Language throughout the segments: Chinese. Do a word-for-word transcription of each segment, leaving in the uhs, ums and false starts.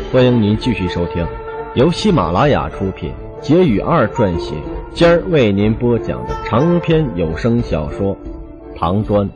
欢迎您继续收听由喜马拉雅出品，杰语二撰写，今儿为您播讲的长篇有声小说《唐端》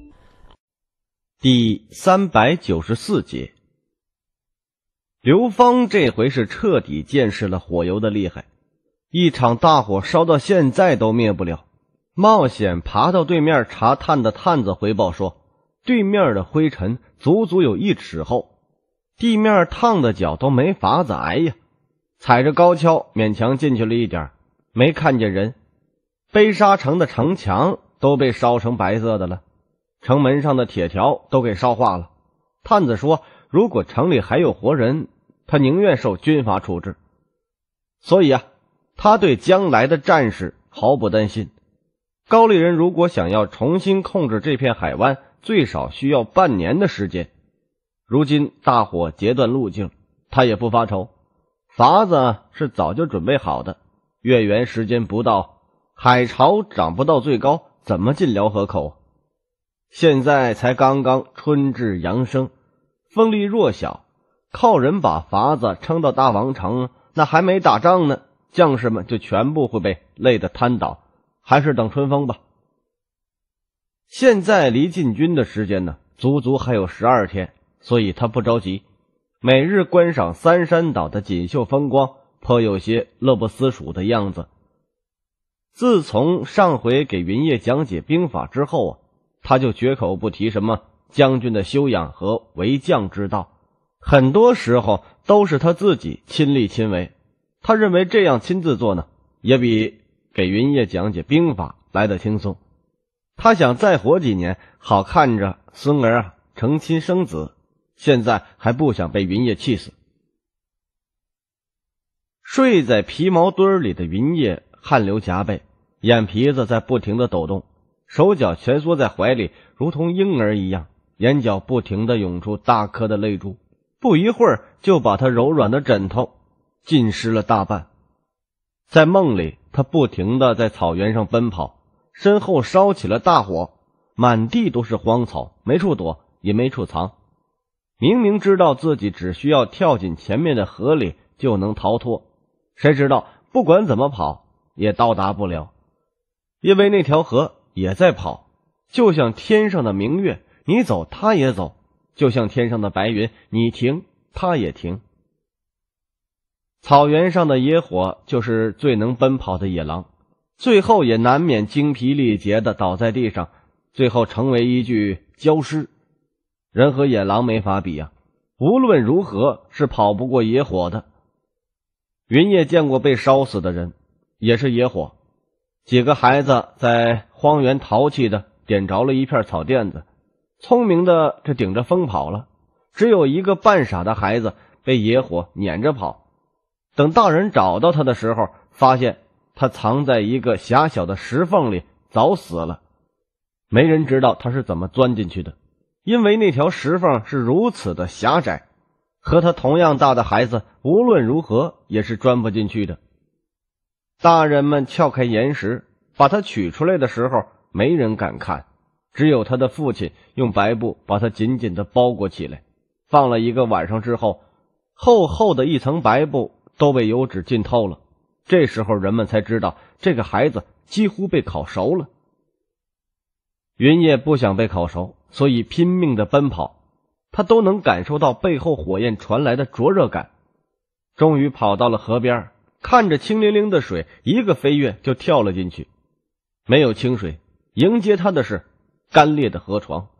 第三百九十四节。刘芳这回是彻底见识了火油的厉害，一场大火烧到现在都灭不了。冒险爬到对面查探的探子回报说，对面的灰尘足足有一尺厚，地面烫的脚都没法子挨呀，踩着高跷勉强进去了一点，没看见人。悲沙城的城墙都被烧成白色的了，城门上的铁条都给烧化了。探子说，如果城里还有活人，他宁愿受军法处置。所以啊，他对将来的战事毫不担心。高丽人如果想要重新控制这片海湾，最少需要半年的时间。如今大火截断路径，他也不发愁，法子是早就准备好的。月圆时间不到，海潮涨不到最高，怎么进辽河口？现在才刚刚春至阳生，风力弱小，靠人把法子撑到大王城，那还没打仗呢，将士们就全部会被累得瘫倒，还是等春风吧。现在离进军的时间呢，足足还有十二天，所以他不着急，每日观赏三山岛的锦绣风光，颇有些乐不思蜀的样子。自从上回给云烨讲解兵法之后啊，他就绝口不提什么将军的修养和为将之道，很多时候都是他自己亲力亲为。他认为这样亲自做呢，也比给云烨讲解兵法来得轻松。他想再活几年，好看着孙儿啊成亲生子，现在还不想被云烨气死。睡在皮毛堆里的云烨汗流浃背，眼皮子在不停地抖动，手脚蜷缩在怀里，如同婴儿一样，眼角不停地涌出大颗的泪珠，不一会儿就把他柔软的枕头浸湿了大半。在梦里，他不停地在草原上奔跑，身后烧起了大火，满地都是荒草，没处躲也没处藏。明明知道自己只需要跳进前面的河里就能逃脱，谁知道不管怎么跑也到达不了，因为那条河也在跑，就像天上的明月，你走它也走，就像天上的白云，你停它也停。草原上的野火就是最能奔跑的野狼，最后也难免精疲力竭地倒在地上，最后成为一具焦尸。人和野狼没法比啊，无论如何是跑不过野火的。云烨见过被烧死的人，也是野火。几个孩子在荒原淘气的点着了一片草垫子，聪明的这顶着风跑了，只有一个半傻的孩子被野火撵着跑。等大人找到他的时候，发现他藏在一个狭小的石缝里，早死了。没人知道他是怎么钻进去的，因为那条石缝是如此的狭窄，和他同样大的孩子无论如何也是钻不进去的。大人们撬开岩石把他取出来的时候，没人敢看，只有他的父亲用白布把他紧紧地包裹起来，放了一个晚上之后，厚厚的一层白布都被油脂浸透了。这时候人们才知道，这个孩子几乎被烤熟了。云烨不想被烤熟，所以拼命地奔跑，他都能感受到背后火焰传来的灼热感。终于跑到了河边，看着清灵灵的水，一个飞跃就跳了进去。没有清水，迎接他的是干裂的河床。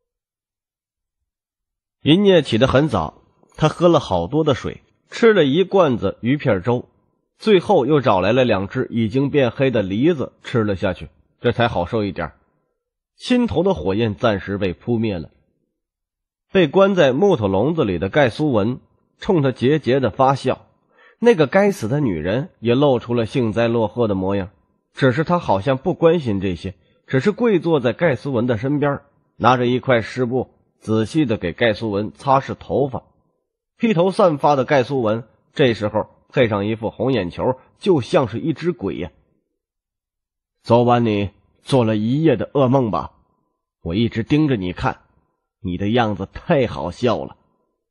云烨起得很早，他喝了好多的水，吃了一罐子鱼片粥，最后又找来了两只已经变黑的梨子吃了下去，这才好受一点。心头的火焰暂时被扑灭了。被关在木头笼子里的盖苏文冲他桀桀地发笑，那个该死的女人也露出了幸灾乐祸的模样，只是她好像不关心这些，只是跪坐在盖苏文的身边，拿着一块湿布仔细地给盖苏文擦拭头发。披头散发的盖苏文这时候配上一副红眼球，就像是一只鬼呀。昨晚你做了一夜的噩梦吧？我一直盯着你看，你的样子太好笑了，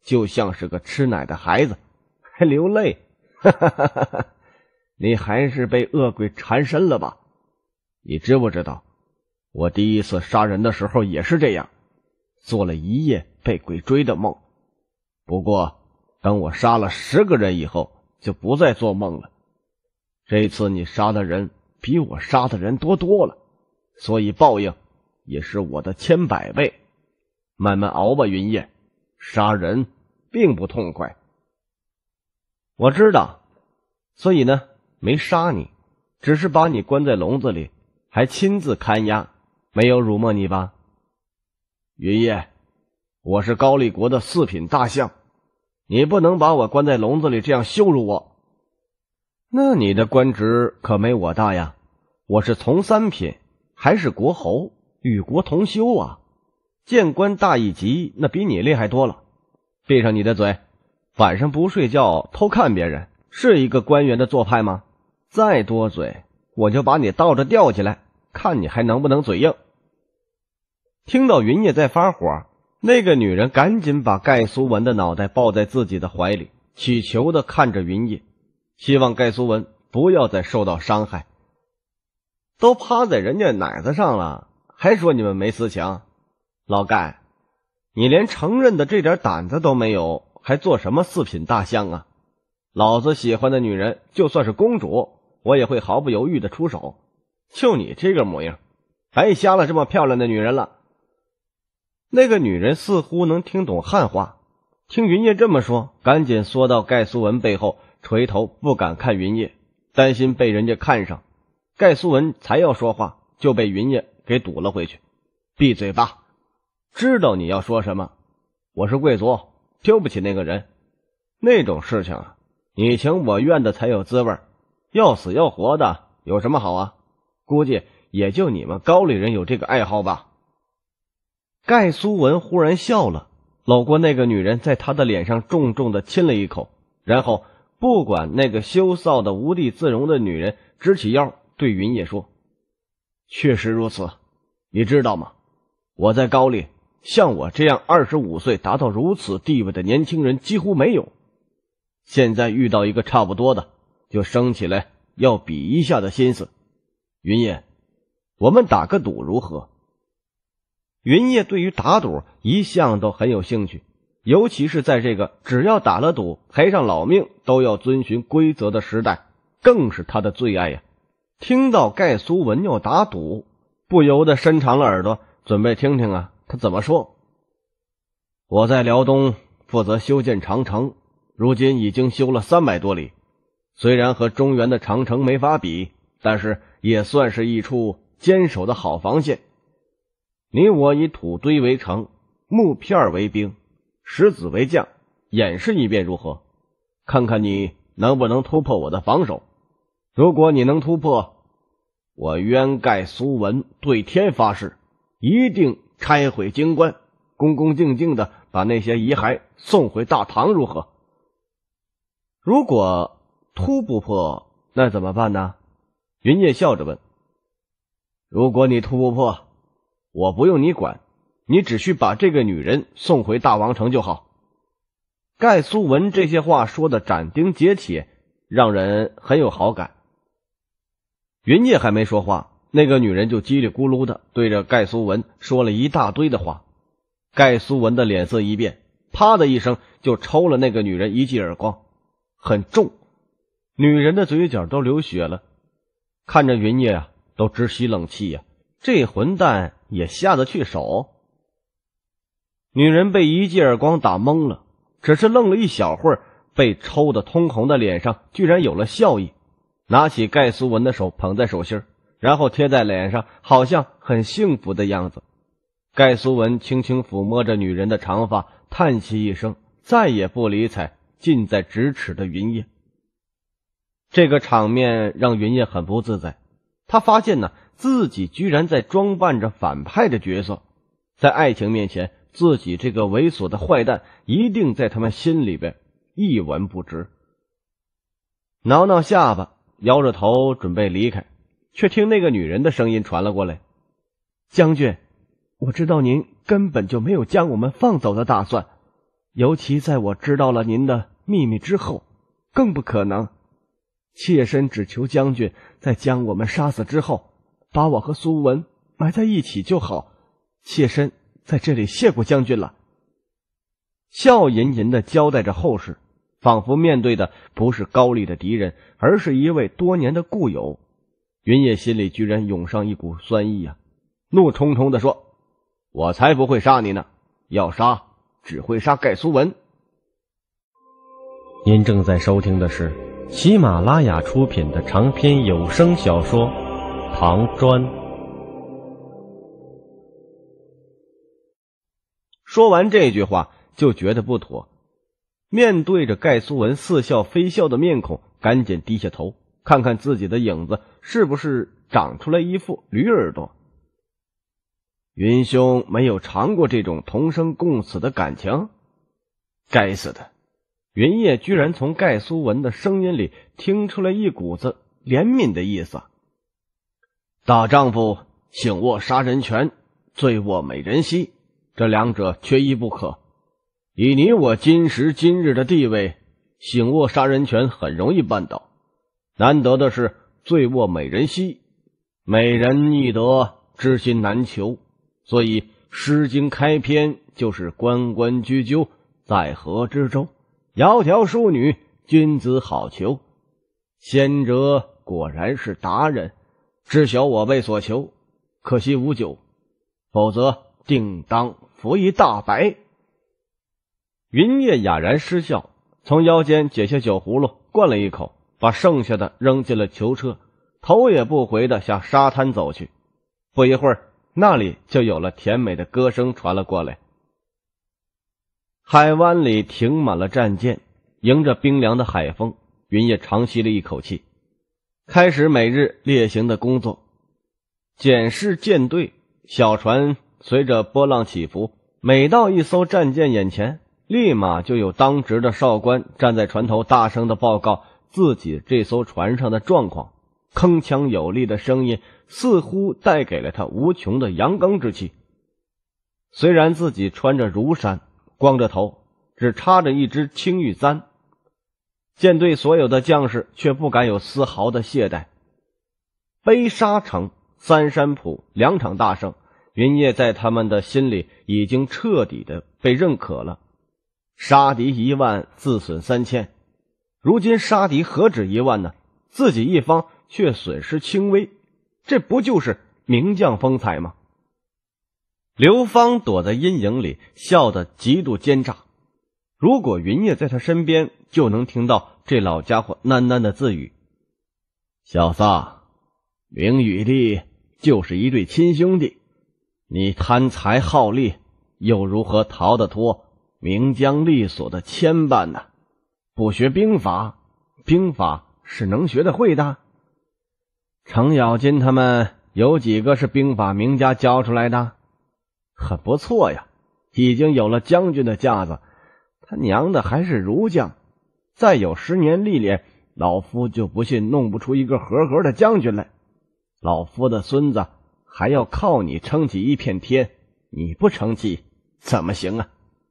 就像是个吃奶的孩子，还流泪。哈哈哈哈哈！你还是被恶鬼缠身了吧？你知不知道，我第一次杀人的时候也是这样，做了一夜被鬼追的梦。不过等我杀了十个人以后，就不再做梦了。这次你杀的人比我杀的人多多了，所以报应也是我的千百倍。慢慢熬吧，云烨，杀人并不痛快。我知道，所以呢，没杀你，只是把你关在笼子里，还亲自看押，没有辱没你吧？云烨，我是高丽国的四品大相，你不能把我关在笼子里这样羞辱我。那你的官职可没我大呀，我是从三品，还是国侯，与国同修啊，见官大一级，那比你厉害多了。闭上你的嘴，晚上不睡觉偷看别人，是一个官员的做派吗？再多嘴，我就把你倒着吊起来，看你还能不能嘴硬。听到云烨在发火，那个女人赶紧把盖苏文的脑袋抱在自己的怀里，祈求地看着云烨，希望盖苏文不要再受到伤害。都趴在人家奶子上了，还说你们没私情？老盖，你连承认的这点胆子都没有，还做什么四品大相啊？老子喜欢的女人就算是公主，我也会毫不犹豫的出手。就你这个模样，白瞎了这么漂亮的女人了。那个女人似乎能听懂汉话，听云烨这么说，赶紧缩到盖苏文背后，垂头不敢看云烨，担心被人家看上。盖苏文才要说话，就被云烨给堵了回去。闭嘴吧，知道你要说什么。我是贵族，丢不起那个人。那种事情啊，你情我愿的才有滋味，要死要活的有什么好啊？估计也就你们高丽人有这个爱好吧。盖苏文忽然笑了，搂过那个女人，在她的脸上重重的亲了一口，然后不管那个羞臊的无地自容的女人，直起腰对云烨说：确实如此，你知道吗？我在高丽，像我这样二十五岁达到如此地位的年轻人几乎没有。现在遇到一个差不多的，就生起来要比一下的心思。云烨，我们打个赌如何？云烨对于打赌一向都很有兴趣，尤其是在这个只要打了赌赔上老命都要遵循规则的时代，更是他的最爱呀。听到盖苏文要打赌，不由得伸长了耳朵，准备听听啊他怎么说。我在辽东负责修建长城，如今已经修了三百多里，虽然和中原的长城没法比，但是也算是一处坚守的好防线。你我以土堆为城，木片为兵，石子为将，演示一遍如何？看看你能不能突破我的防守。如果你能突破，我渊盖苏文对天发誓，一定拆毁京关，恭恭敬敬的把那些遗骸送回大唐，如何？如果突不破，那怎么办呢？云烨笑着问。如果你突不破，我不用你管，你只需把这个女人送回大王城就好。盖苏文这些话说的斩钉截铁，让人很有好感。云烨还没说话，那个女人就叽里咕噜的对着盖苏文说了一大堆的话。盖苏文的脸色一变，啪的一声就抽了那个女人一记耳光，很重，女人的嘴角都流血了。看着云烨啊，都直吸冷气呀、啊，这混蛋也下得去手。女人被一记耳光打懵了，只是愣了一小会儿，被抽得通红的脸上居然有了笑意，拿起盖苏文的手捧在手心，然后贴在脸上，好像很幸福的样子。盖苏文轻轻抚摸着女人的长发，叹息一声，再也不理睬近在咫尺的云烨。这个场面让云烨很不自在，他发现呢，自己居然在装扮着反派的角色，在爱情面前，自己这个猥琐的坏蛋一定在他们心里边一文不值。挠挠下巴，摇着头准备离开，却听那个女人的声音传了过来：将军，我知道您根本就没有将我们放走的打算， 尤其在我知道了您的秘密之后，更不可能。妾身只求将军在将我们杀死之后，把我和苏文埋在一起就好。妾身在这里谢过将军了。笑吟吟地交代着后事，仿佛面对的不是高丽的敌人，而是一位多年的故友。云烨心里居然涌上一股酸意啊，怒冲冲地说：我才不会杀你呢，要杀只会杀盖苏文。 您正在收听的是喜马拉雅出品的长篇有声小说《唐砖》。 说完这句话就觉得不妥，面对着盖苏文似笑非笑的面孔，赶紧低下头看看自己的影子是不是长出来一副驴耳朵。云兄没有尝过这种同生共死的感情？该死的！云烨居然从盖苏文的声音里听出了一股子怜悯的意思。大丈夫醒握杀人权，醉卧美人膝，这两者缺一不可。以你我今时今日的地位，醒握杀人权很容易办到，难得的是醉卧美人膝。美人易得，知心难求，所以《诗经》开篇就是关关雎鸠，在河之洲，窈窕淑女，君子好逑。先哲果然是达人，知晓我辈所求，可惜无酒，否则定当服一大白。云烨哑然失笑，从腰间解下酒葫芦，灌了一口，把剩下的扔进了囚车，头也不回地向沙滩走去。不一会儿，那里就有了甜美的歌声传了过来。海湾里停满了战舰，迎着冰凉的海风，云烨长吸了一口气，开始每日猎行的工作。检视舰队，小船随着波浪起伏，每到一艘战舰眼前，立马就有当值的哨官站在船头大声地报告自己这艘船上的状况，铿锵有力的声音似乎带给了他无穷的阳刚之气。虽然自己穿着儒衫，光着头，只插着一只青玉簪，舰队所有的将士却不敢有丝毫的懈怠。悲沙城、三山浦两场大胜，云烨在他们的心里已经彻底的被认可了。杀敌一万，自损三千，如今杀敌何止一万呢？自己一方却损失轻微，这不就是名将风采吗？刘芳躲在阴影里，笑得极度奸诈。如果云烨在他身边，就能听到这老家伙喃喃的自语：小子，名与利就是一对亲兄弟，你贪财好利，又如何逃得脱名将利所的牵绊呢？不学兵法，兵法是能学得会的。程咬金他们有几个是兵法名家教出来的？很不错呀，已经有了将军的架子，他娘的还是儒将，再有十年历练，老夫就不信弄不出一个合格的将军来。老夫的孙子还要靠你撑起一片天，你不撑起怎么行啊？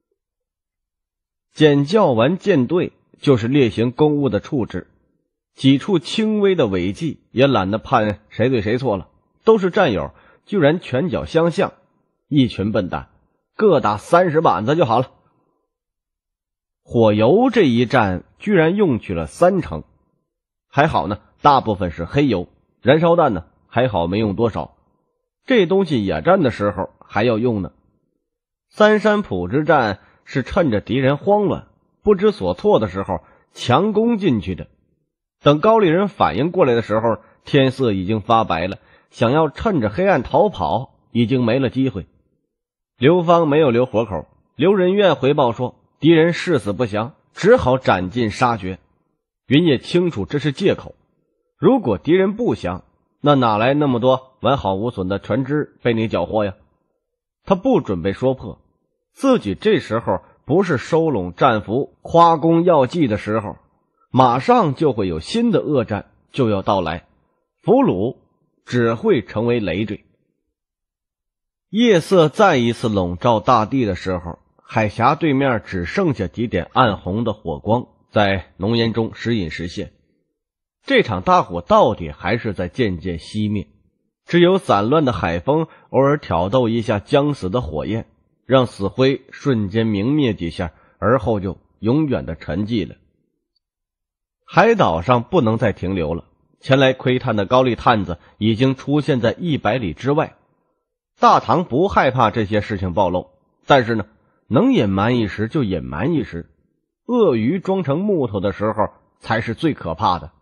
检校完舰队，就是列行公务的处置，几处轻微的违纪也懒得判谁对谁错了，都是战友，居然拳脚相向，一群笨蛋，各打三十板子就好了。火油这一战居然用去了三成，还好呢，大部分是黑油，燃烧弹呢还好没用多少，这东西野战的时候还要用呢。三山浦之战是趁着敌人慌乱不知所措的时候强攻进去的，等高丽人反应过来的时候，天色已经发白了，想要趁着黑暗逃跑已经没了机会。刘芳没有留活口，刘仁愿回报说敌人誓死不降，只好斩尽杀绝。云烨清楚这是借口，如果敌人不降，那哪来那么多完好无损的船只被你缴获呀？他不准备说破，自己这时候不是收拢战俘夸功耀绩的时候，马上就会有新的恶战就要到来，俘虏只会成为累赘。夜色再一次笼罩大地的时候， 海峡对面只剩下几点暗红的火光在浓烟中时隐时现。这场大火到底还是在渐渐熄灭，只有散乱的海风偶尔挑逗一下将死的火焰，让死灰瞬间明灭几下，而后就永远的沉寂了。海岛上不能再停留了，前来窥探的高丽探子已经出现在一百里之外。大唐不害怕这些事情暴露，但是呢，能隐瞒一时就隐瞒一时，鳄鱼装成木头的时候才是最可怕的。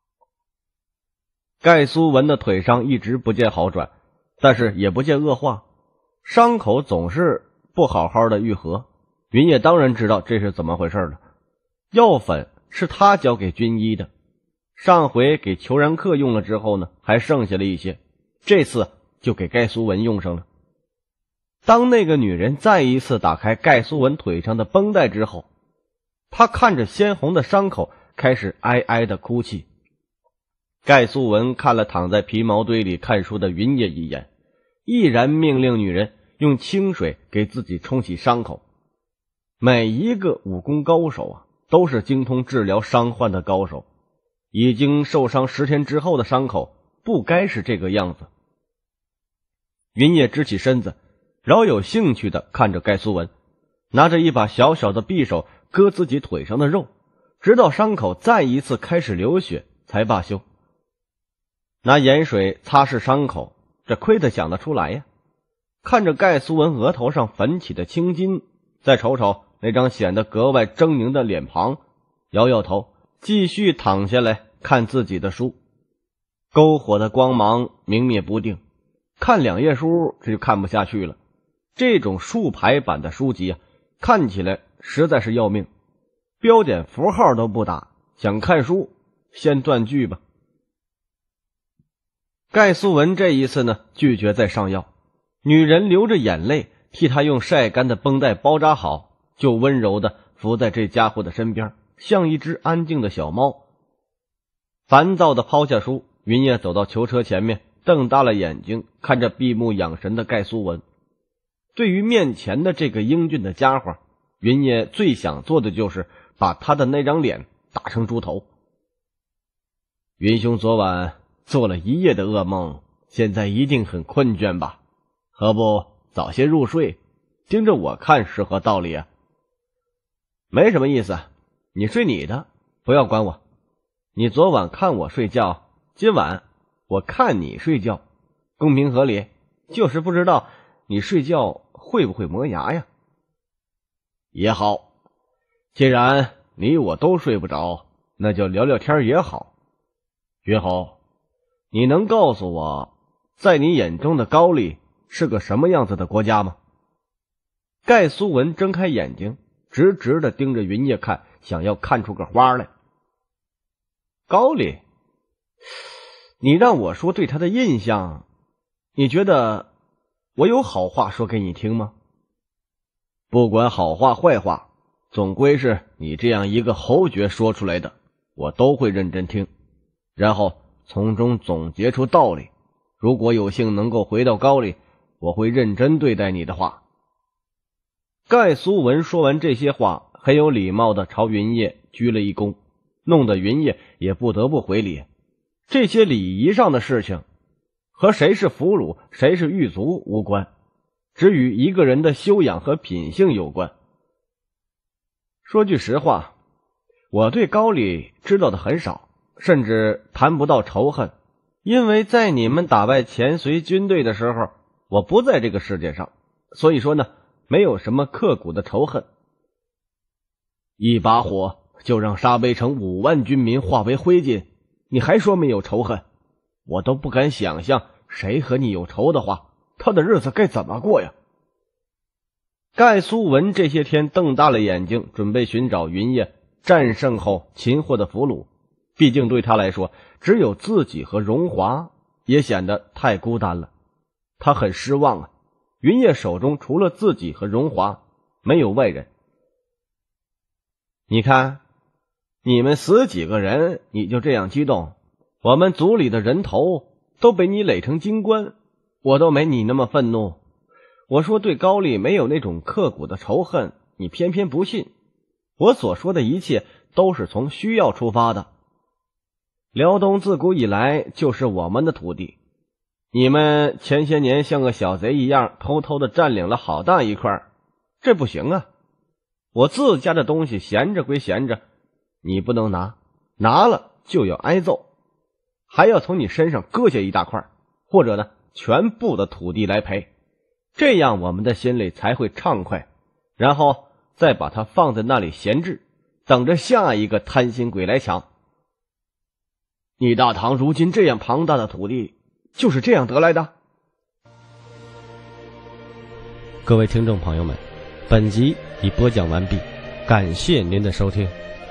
盖苏文的腿上一直不见好转，但是也不见恶化，伤口总是不好好的愈合。云野当然知道这是怎么回事了，药粉是他交给军医的，上回给裘然客用了之后呢，还剩下了一些，这次就给盖苏文用上了。当那个女人再一次打开盖苏文腿上的绷带之后，她看着鲜红的伤口开始哀哀的哭泣。盖苏文看了躺在皮毛堆里看书的云野一眼，毅然命令女人用清水给自己冲洗伤口。每一个武功高手啊，都是精通治疗伤患的高手，已经受伤十天之后的伤口不该是这个样子。云野直起身子，饶有兴趣地看着盖苏文，拿着一把小小的匕首割自己腿上的肉，直到伤口再一次开始流血才罢休。拿盐水擦拭伤口，这亏得想得出来呀。看着盖苏文额头上粉起的青筋，再瞅瞅那张显得格外狰狞的脸庞，摇摇头，继续躺下来看自己的书。篝火的光芒明灭不定，看两页书这就看不下去了。这种竖排版的书籍啊，看起来实在是要命，标点符号都不打，想看书先断句吧。盖苏文这一次呢，拒绝再上药。女人流着眼泪替他用晒干的绷带包扎好，就温柔地伏在这家伙的身边，像一只安静的小猫。烦躁地抛下书，云野走到囚车前面，瞪大了眼睛看着闭目养神的盖苏文。对于面前的这个英俊的家伙，云野最想做的就是把他的那张脸打成猪头。云兄昨晚做了一夜的噩梦，现在一定很困倦吧？何不早些入睡，盯着我看是何道理啊？没什么意思，你睡你的，不要管我。你昨晚看我睡觉，今晚我看你睡觉，公平合理，就是不知道你睡觉会不会磨牙呀？也好，既然你我都睡不着，那就聊聊天也好。云侯，你能告诉我，在你眼中的高丽是个什么样子的国家吗？盖苏文睁开眼睛，直直地盯着云野看，想要看出个花来。高丽？你让我说对他的印象，你觉得我有好话说给你听吗？不管好话坏话，总归是你这样一个侯爵说出来的，我都会认真听，然后从中总结出道理。如果有幸能够回到高丽，我会认真对待你的话。盖苏文说完这些话，很有礼貌地朝云野鞠了一躬，弄得云野也不得不回礼。这些礼仪上的事情和谁是俘虏谁是狱卒无关，只与一个人的修养和品性有关。说句实话，我对高丽知道的很少，甚至谈不到仇恨，因为在你们打败前隋军队的时候，我不在这个世界上，所以说呢，没有什么刻骨的仇恨。一把火就让沙碑城五万军民化为灰烬，你还说没有仇恨？我都不敢想象，谁和你有仇的话，他的日子该怎么过呀？盖苏文这些天瞪大了眼睛，准备寻找云野战胜后擒获的俘虏。毕竟对他来说，只有自己和荣华，也显得太孤单了。他很失望啊，云野手中除了自己和荣华，没有外人。你看，你们死几个人，你就这样激动？我们族里的人头都被你垒成金棺，我都没你那么愤怒。我说对高丽没有那种刻骨的仇恨， 你偏偏不信。我所说的一切都是从需要出发的。辽东自古以来就是我们的土地，你们前些年像个小贼一样偷偷的占领了好大一块，这不行啊！我自家的东西闲着归闲着，你不能拿，拿了就要挨揍，还要从你身上割下一大块，或者呢全部的土地来赔，这样我们的心里才会畅快，然后再把它放在那里闲置，等着下一个贪心鬼来抢。你大唐如今这样庞大的土地，就是这样得来的？ 各位听众朋友们，本集已播讲完毕，感谢您的收听。